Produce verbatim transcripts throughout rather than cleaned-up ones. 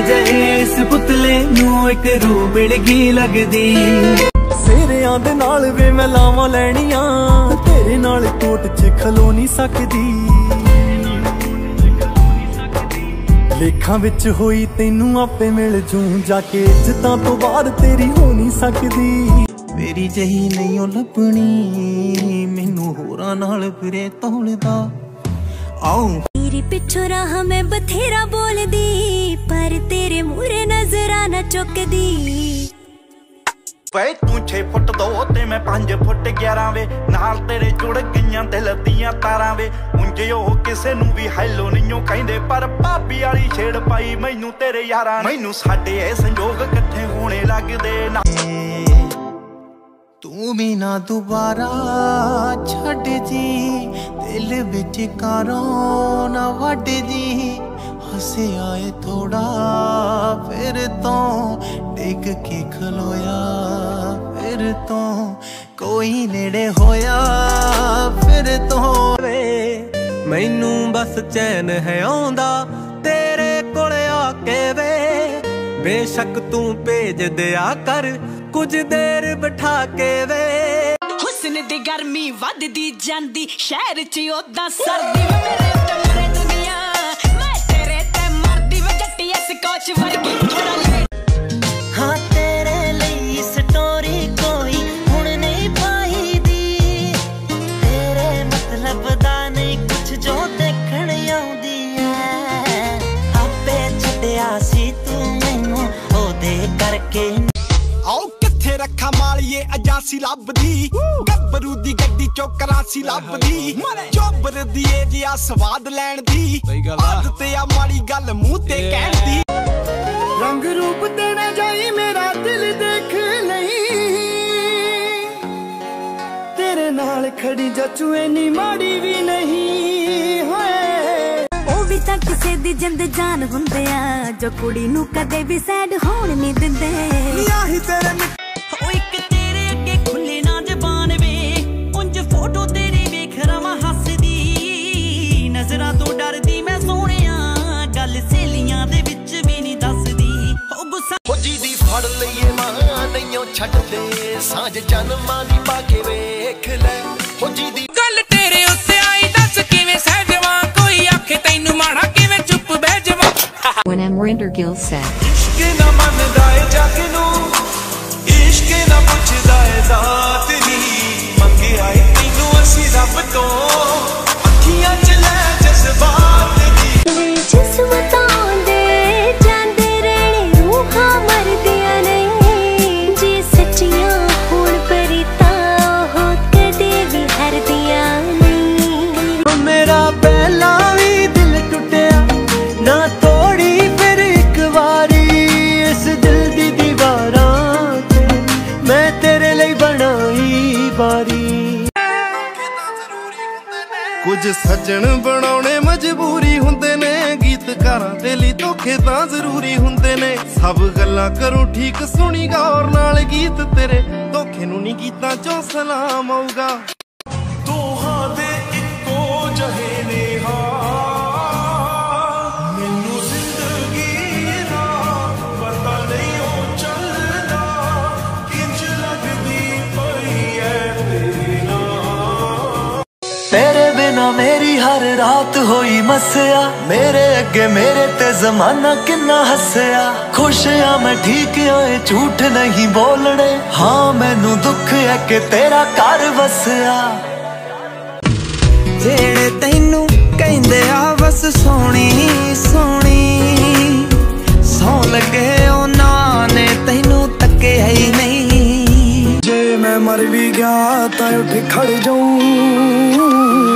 जहे इस पुतले नू एक रूह बिड़गी लगदी। सेरियां दे नाल वे मैं लावां लैणियां, तेरे नाल कोट च खलो नहीं सकदी। लेखां विच होई तैनू आपे मिल जूं, जाके इज्जतां तो बाद तेरी हो नहीं सकदी। मेरी जही नहीं ओ लभनी, मैनू होरां नाल फिरे तोलदा। आओ तेरे पिछों राह मैं बथेरा बोलदी, पर तेरे मूरे नजरा न चुकदी। वे तू छे फुट दो ते मैं पांच फुट ग्यारह वे, नाल तेरे जुड़ गईयां दिल दियां तारां वे। उंजे ओ किसे नू भी हैलो नहीं कहिंदे, पर भाभी वाली छेड़ पाई मैनू तेरे यारां। मैनू साडे ए संजोग इकट्ठे होने लगदे ना। तू भी ना दोबारा छड़ जी, दिल विच कारों ना वड जी। हसे आए थोड़ा फिर तो टिक के खलोया, फिर तो कोई नेड़े होया, फिर तो वे मैनू बस चैन है आंदा तेरे कोल आके वे। बेशक तू भेज दिया कर कुछ देर बिठा के वे। हुस्न दी गर्मी वधदी जांदी, शहर च ओदा सर्दी वे। मेरे ते मरे दुनिया मैं तेरे ते मरदी वे। जट्टी स्कॉच वर्गी थोड़ा ले। हाँ तेरे लिए स्टोरी कोई हुण नहीं पाई दी, तेरे मतलब दा नहीं कुछ जो देखण आउंदी है। आपे छड्डिया सी तू मैनू ओदे करके। आओ किथे रखा मालिए अजासी लभदी, गब्बरू दी गड्डी चो करासी लभदी। चोबर दी जिया स्वाद लैण दी, आदत आ माड़ी गल मूंह ते कहण दी। रंग रूप तेरा जाई मेरा दिल देख नहीं, तेरे नाल खड़ी जचू इन्नी माड़ी भी नहीं होए। ओ भी तां किसे दी जिंद जान हुंदे आ, जो कुड़ी नू कदे भी सैड होण नहीं दिंदे। याही तेरे ओ इक तेरे अगे खुले ना जबान वे, उंज फोटो तेरी वेख रवां हसदी। नजरां तो डरदी मैं सोहणिया, गल सहेलियां दे विच भी नहीं दसदी। ओ गुस्सा हो जी दी फड़ लईए मां नहीं छड्ड दे, सांझ जन्मां दी पाके वेख ले। हो जी दी गल तेरे उत्ते आई दस किवें सहजवां, कोई आखे तैनू माड़ा किवें चुप बह जावां। When Amrinder Gill said इश्क ना मनदा ए जग नू, इश्क ना पुछदा ए जात नी। मंगे आए तैनू असीं रब तो, अखियां च ले जज्बात दी। जिस्म दे जांदे रहने रूहां मरदियां नहीं, जे सच्चियां होण परीता हो कदे भी हरदियां नहीं। मेरा पहला भी दिल टुटिया ना तोड़ी फिर एक बारी, इस दिल दी दीवारां ते मैं तेरे लिए बनाई बारी। कुछ सज्जन बनाने मजबूरी हुंदे ने, गीतकारां दे लई धोखे तां जरूरी हुंदे ने। सब गल्लां करूं ठीक सुनी गौर नाल, गीत तेरे धोखे नूं नहीं गीतां चों सलाम आऊगा। दोहां दे इक्को जहे ने मैनू जिंदगी दा पता नहीं ओ चलदा, किंज लगदी पई ऐ तेरे नाल। तेरे बिना मेरी हर रात होई मस्या, मेरे अगे मेरे ते जमाना किन्ना हसया। खुश आ मैं ठीक आए झूठ नहीं बोलने, हाँ मैनू दुख है कि तेरा घर वसया। जेड़े तैनू कहंदे आ बस सोनी सोनी, सौ लगे उन्हां ने तैनू तके ही नहीं। जे मैं मर भी गया तां उठ खड़ जाऊं,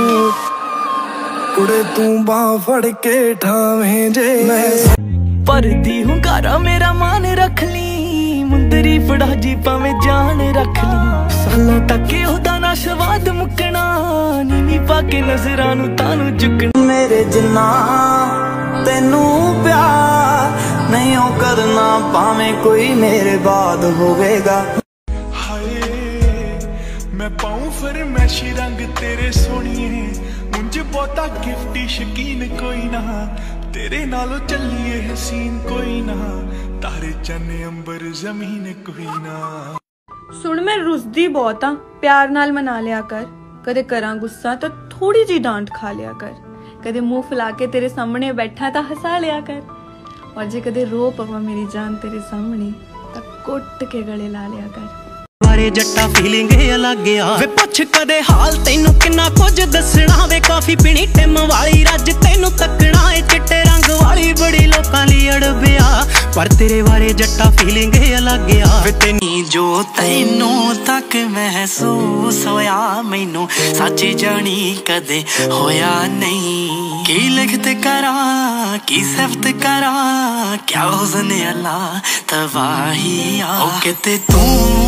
कुड़े तू बाह फड़ के ठावें जे। मैं परदी हूँ घरा मेरा मान रख ली, मुंदरी फड़ा जी पावे जान रख ली। सालों तक ओदा ना स्वाद मुकना, नीवी पाके नजरां नू तानू चुकना। मेरे जिन्ना तेनू प्यार नहीं ओ करना, भावें कोई मेरे बाद होवेगा। हाय मैं पाऊं फरमैशी रंग तेरे सोनिए मुंज बहुता गिफ्टी शकीन कोई ना तेरे नालों चलिए हसीन कोई ना तारे चन्ने अंबर जमीन कोई ना। सुन मैं रुसदी बहुत हाँ, प्यार नाल मना लिया कर, कदे करा गुस्सा तो थोड़ी जी डांट खा लिया कर, कदे मुंह फुला के तेरे सामने बैठा तो हंसा लिया कर, और जे कदे रो पवा मेरी जान तेरे सामने तो कुट के गले ला लिया कर। वारे जट्टा फीलिंग अलग आ वे पुछ कदे हाल तैनू किन्ना कुछ दसना वे काफी पीनी टिम वाली रज तैनू तकना ए चिट्टे रंग वाली बड़ी लोकां लई अड़बिया पर तेरे वारे जट्टा फीलिंग अलग आ वे तैनी जो तैनू तक महसूस होया मैनू सच जानी कदे होया नहीं। की लिखत करा की सिफत करा क्या हुस्न अल्लाह तबाही आ ओ किते तू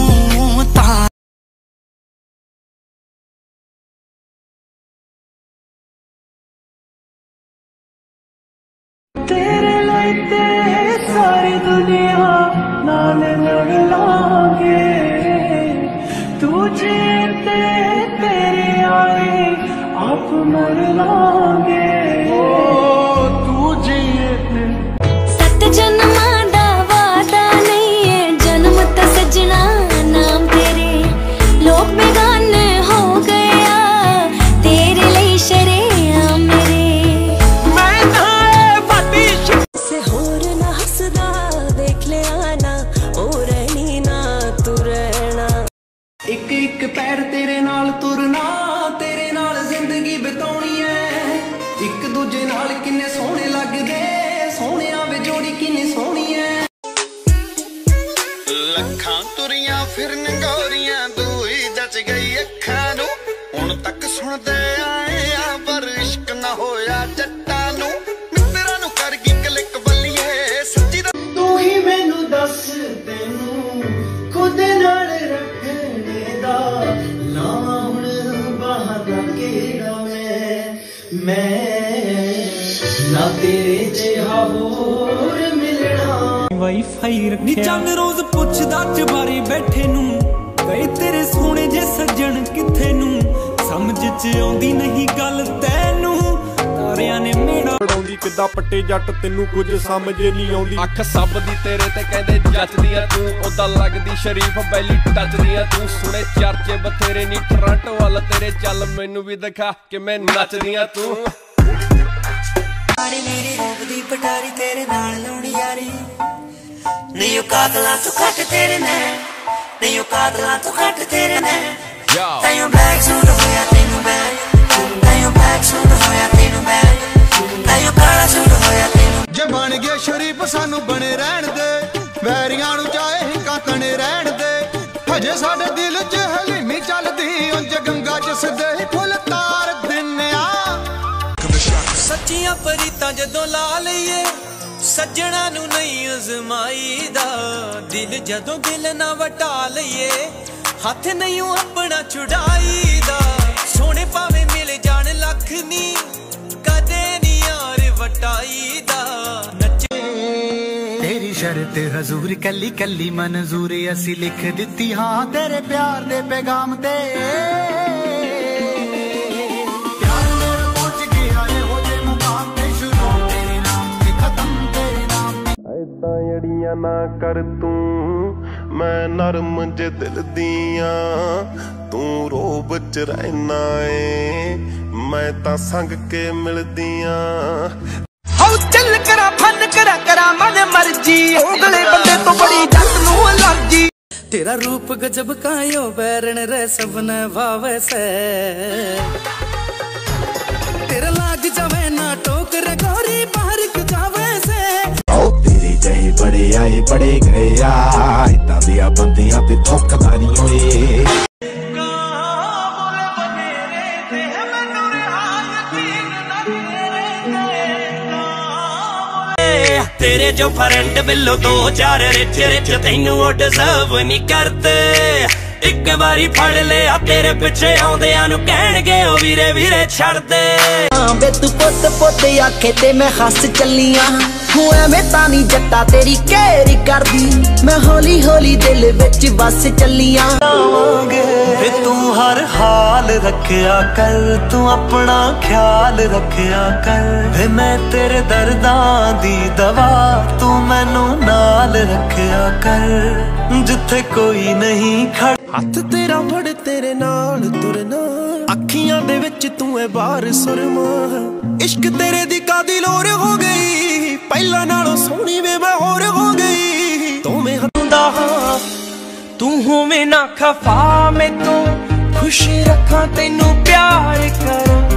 तेरे लाइते सारी दुनिया नाल लड़ लांगे तुझे ते तेरे आए आप मर लांगे तुझे सत जन्म दा वादा नहीं है जन्म ता सजना नाम तेरे लोग बेगाने हो गया तेरे लिए शरेया मेरे से होर ना हसदा देख ले आना ओ रहनी ना तू रहना एक एक पैर तेरे नाल तुरना तेरे नाल जिंदगी बिताउणी है एक दूजे नाल किन्ने सोहने लगदे सोहणिया वे जोड़ी किन्नी सोहनी है। लखां तुरियां फिरन गौरियां दूई जच गई अखां नूं हुण तक सुणदे आए आ पर इश्क ना होया जट्टां नूं मित्तरां नूं कर गई क्लिक बल्लीए सच्ची दा तू ही मैनू दस तैनू खुद नाल रखने दा ना हुण बहाना केड़ा मैं मैं ना तेरे जिहा होर मिलना वाईफाई नी चंद रोज पुछदा चबारे बैठे नू गए तेरे सोने जे सज्जन किथे नू समझ च आउंदी नहीं गल तैनू तारियां ने मेड़ा बनाउंदी किदा पट्टे जट तेनू कुछ समझ नहीं आउंदी अख सब दी तेरे ते कहंदे जचदियां तू ओदा लगदी शरीफ बैली टचदियां तू सुने चर्चे बथेरे नी टोरंटो वाल तेरे चल मैनू भी दिखा कि मैं नचदियां तू मेरी रूप दी पटारी तेरे नाल लाउणी यारी नहीं ओ कादला तू घट तेरे ने नहीं ओ कादला तू घट तेरे ने तैयो बैग सूट होया तैनू बैग तैयो बैग सूट होया तैनू बैग तैयो काला सूट होया तैनू जे बन गए शरीफ सानू बने रहन दे वैरियां नू चाहे हिक्कां तने रहन दे हजे साडे दिल च हलीमी चलदी उंज गंगा च सदे फुल तार दिन्या सच्चियां परीतां जदों ला लईए सज्जणा नू नहीं अजमाई दा दिल जदों दिल ना वटा लईए हथ नहीं अपना छुड़ाई दा सोने पावे मिल जान लख नी कदे नी यार वटाई दा तेरी शर्त हजूर कली कली मंजूर असी लिख दिती हाँ तेरे प्यार दे पैगाम ते जड़ियां ना कर तू मैं नरम जे दिल दियां तू रोब च रहना ए मैं तां संग के मिलदियां हाउ चल करा फन करा करा मन मर्जी ओगले बंदे तो बड़ी जट नू अलर्जी तेरा रूप गजब कायो बैरन रे सबने भावे से तेरा लाग जावे ना टोकर गोरी बाहर क जावे से जही बड़े आए बड़े गए इदा दिया बंदियां ते धोखा नहीं होए तेरे जो फ्रेंड बिलो दो चार रिच रिच तेनू वो डिजर्व नहीं करते ਇੱਕ ਵਾਰੀ ਫੜ ਲਿਆ ਤੇਰੇ ਪਿੱਛੇ ਆਉਂਦਿਆਂ ਨੂੰ ਕਹਿਣਗੇ ਓ ਵੀਰੇ ਵੀਰੇ ਛੱਡ ਦੇ। ਵੇ ਤੂੰ ਪੁੱਤ ਪੁੱਤ ਆਖੇ ਤੇ ਮੈਂ ਹੱਸ ਚੱਲੀਆਂ ਹੂੰ ਐਵੇਂ ਤਾਂ ਨੀ ਜੱਟਾ ਤੇਰੀ ਘੇਰੀ ਕਰਦੀ ਮੈਂ ਹੌਲੀ ਹੌਲੀ ਦਿਲ ਵਿੱਚ ਵਸ ਚੱਲੀਆਂ। ਵੇ ਤੂੰ ਹਰ ਹਾਲ ਰੱਖਿਆ ਕਰ ਤੂੰ ਆਪਣਾ ਖਿਆਲ ਰੱਖਿਆ ਕਰ ਵੇ ਮੈਂ ਤੇਰੇ ਦਰਦਾਂ ਦੀ ਦਵਾ ਤੂੰ ਮੈਨੂੰ ਨਾਲ ਰੱਖਿਆ ਕਰ ਜਿੱਥੇ ਕੋਈ ਨਹੀਂ ਖੜ ਹੱਥ ਤੇਰਾ ਫੜ ਤੇਰੇ ਨਾਲ ਤੁਰਨਾ ਅੱਖੀਆਂ ਦੇ ਵਿੱਚ ਤੂੰ ਐ ਬਾਰ ਸੁਰਮਾ ਇਸ਼ਕ ਤੇਰੇ ਦੀ ਕਾਦੀ ਲੋਰ ਹੋ ਗਈ ਪਹਿਲਾਂ ਨਾਲੋਂ ਸੋਹਣੀ ਵੇ ਮੈਂ ਹੋਰ ਹੋ ਗਈ ਤੂੰ ਮੈਂ ਹੁੰਦਾ ਤੂੰ ਹੋਵੇਂ ਨਾ ਖਫਾ ਮੈਂ ਤੂੰ ਖੁਸ਼ ਰੱਖਾਂ ਤੈਨੂੰ ਪਿਆਰ ਕਰਾਂ